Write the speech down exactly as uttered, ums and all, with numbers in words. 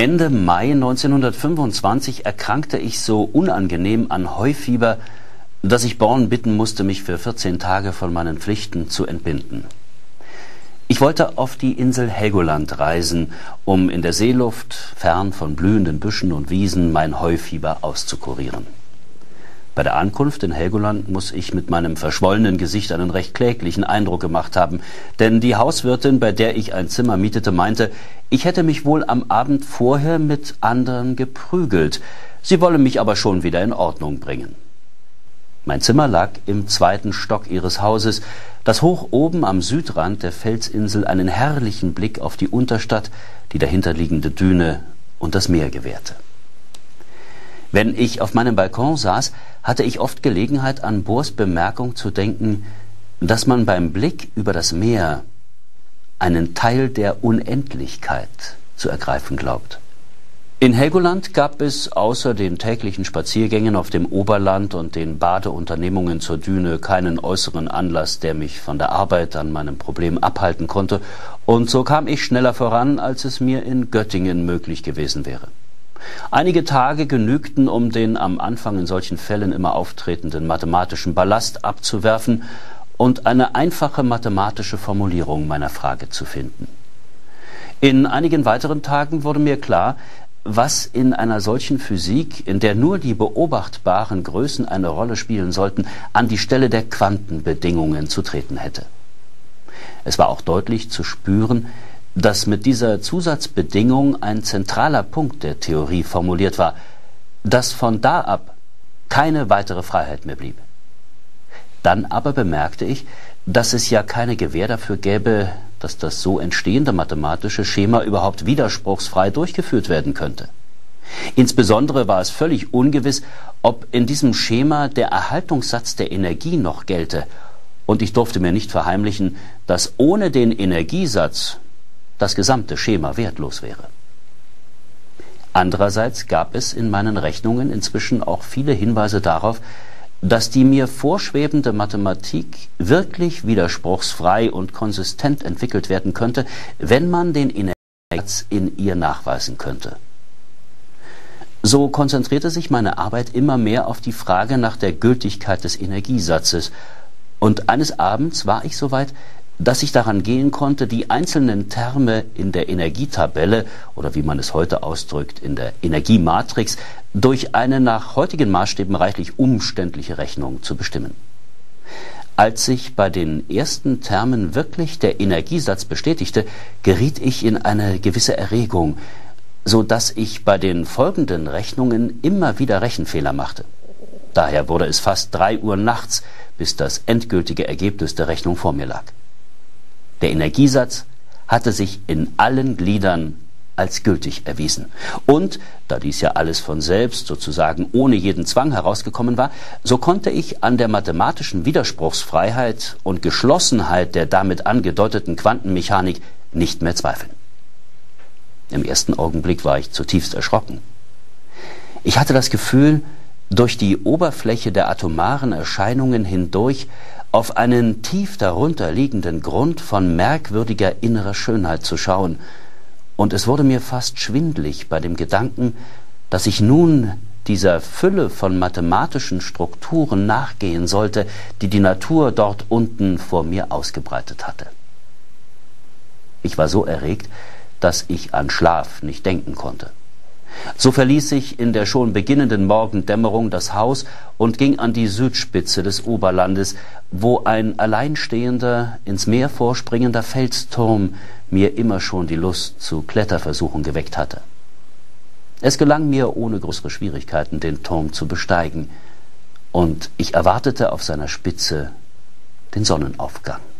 Ende Mai neunzehnhundertfünfundzwanzig erkrankte ich so unangenehm an Heufieber, dass ich Born bitten musste, mich für vierzehn Tage von meinen Pflichten zu entbinden. Ich wollte auf die Insel Helgoland reisen, um in der Seeluft, fern von blühenden Büschen und Wiesen, mein Heufieber auszukurieren. Bei der Ankunft in Helgoland muss ich mit meinem verschwollenen Gesicht einen recht kläglichen Eindruck gemacht haben, denn die Hauswirtin, bei der ich ein Zimmer mietete, meinte, ich hätte mich wohl am Abend vorher mit anderen geprügelt, sie wolle mich aber schon wieder in Ordnung bringen. Mein Zimmer lag im zweiten Stock ihres Hauses, das hoch oben am Südrand der Felsinsel einen herrlichen Blick auf die Unterstadt, die dahinterliegende Düne und das Meer gewährte. Wenn ich auf meinem Balkon saß, hatte ich oft Gelegenheit, an Bohrs Bemerkung zu denken, dass man beim Blick über das Meer einen Teil der Unendlichkeit zu ergreifen glaubt. In Helgoland gab es außer den täglichen Spaziergängen auf dem Oberland und den Badeunternehmungen zur Düne keinen äußeren Anlass, der mich von der Arbeit an meinem Problem abhalten konnte, und so kam ich schneller voran, als es mir in Göttingen möglich gewesen wäre. Einige Tage genügten, um den am Anfang in solchen Fällen immer auftretenden mathematischen Ballast abzuwerfen und eine einfache mathematische Formulierung meiner Frage zu finden. In einigen weiteren Tagen wurde mir klar, was in einer solchen Physik, in der nur die beobachtbaren Größen eine Rolle spielen sollten, an die Stelle der Quantenbedingungen zu treten hätte. Es war auch deutlich zu spüren, dass mit dieser Zusatzbedingung ein zentraler Punkt der Theorie formuliert war, dass von da ab keine weitere Freiheit mehr blieb. Dann aber bemerkte ich, dass es ja keine Gewähr dafür gäbe, dass das so entstehende mathematische Schema überhaupt widerspruchsfrei durchgeführt werden könnte. Insbesondere war es völlig ungewiss, ob in diesem Schema der Erhaltungssatz der Energie noch gelte, und ich durfte mir nicht verheimlichen, dass ohne den Energiesatz das gesamte Schema wertlos wäre. Andererseits gab es in meinen Rechnungen inzwischen auch viele Hinweise darauf, dass die mir vorschwebende Mathematik wirklich widerspruchsfrei und konsistent entwickelt werden könnte, wenn man den Energiesatz in ihr nachweisen könnte. So konzentrierte sich meine Arbeit immer mehr auf die Frage nach der Gültigkeit des Energiesatzes, und eines Abends war ich soweit, dass ich daran gehen konnte, die einzelnen Terme in der Energietabelle oder wie man es heute ausdrückt, in der Energiematrix, durch eine nach heutigen Maßstäben reichlich umständliche Rechnung zu bestimmen. Als sich bei den ersten Termen wirklich der Energiesatz bestätigte, geriet ich in eine gewisse Erregung, so dass ich bei den folgenden Rechnungen immer wieder Rechenfehler machte. Daher wurde es fast drei Uhr nachts, bis das endgültige Ergebnis der Rechnung vor mir lag. Der Energiesatz hatte sich in allen Gliedern als gültig erwiesen. Und, da dies ja alles von selbst, sozusagen ohne jeden Zwang herausgekommen war, so konnte ich an der mathematischen Widerspruchsfreiheit und Geschlossenheit der damit angedeuteten Quantenmechanik nicht mehr zweifeln. Im ersten Augenblick war ich zutiefst erschrocken. Ich hatte das Gefühl, durch die Oberfläche der atomaren Erscheinungen hindurch auf einen tief darunter liegenden Grund von merkwürdiger innerer Schönheit zu schauen, und es wurde mir fast schwindlig bei dem Gedanken, dass ich nun dieser Fülle von mathematischen Strukturen nachgehen sollte, die die Natur dort unten vor mir ausgebreitet hatte. Ich war so erregt, dass ich an Schlaf nicht denken konnte. So verließ ich in der schon beginnenden Morgendämmerung das Haus und ging an die Südspitze des Oberlandes, wo ein alleinstehender, ins Meer vorspringender Felsturm mir immer schon die Lust zu Kletterversuchen geweckt hatte. Es gelang mir ohne größere Schwierigkeiten, den Turm zu besteigen, und ich erwartete auf seiner Spitze den Sonnenaufgang.